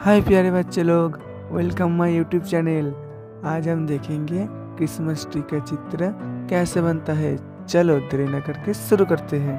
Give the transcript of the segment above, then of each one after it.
हाय प्यारे बच्चे लोग, वेलकम माय यूट्यूब चैनल। आज हम देखेंगे क्रिसमस ट्री का चित्र कैसे बनता है। चलो देरी न करके शुरू करते हैं।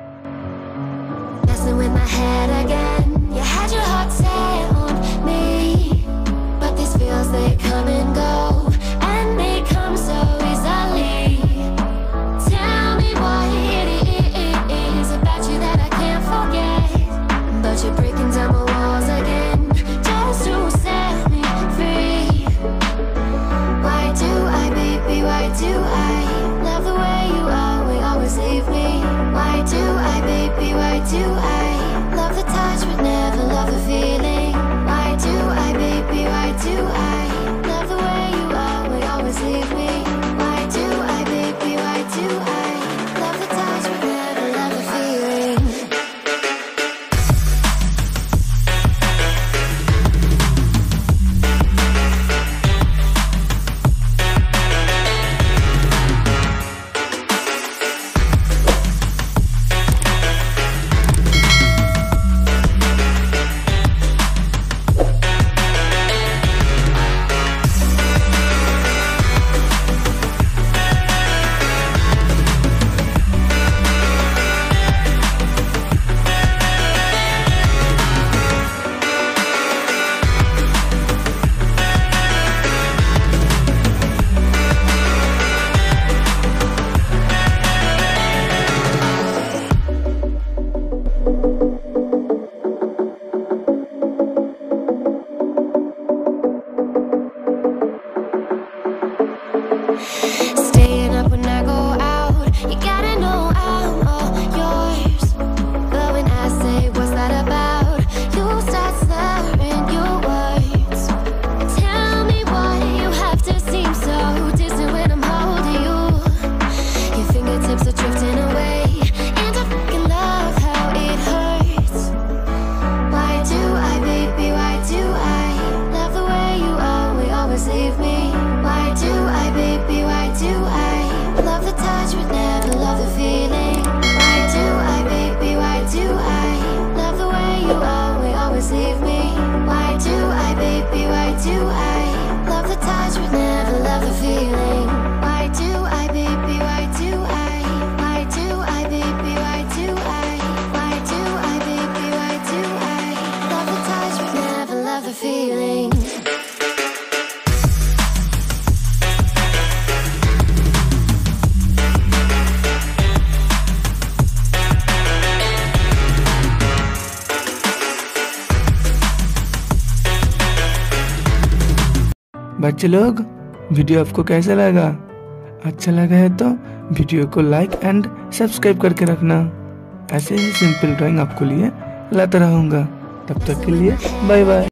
बच्चे लोग, वीडियो आपको कैसा लगा? अच्छा लगा है तो वीडियो को लाइक एंड सब्सक्राइब करके रखना। ऐसे ही सिंपल ड्राइंग आपको लिए लाता रहूँगा। तब तक के लिए बाय बाय।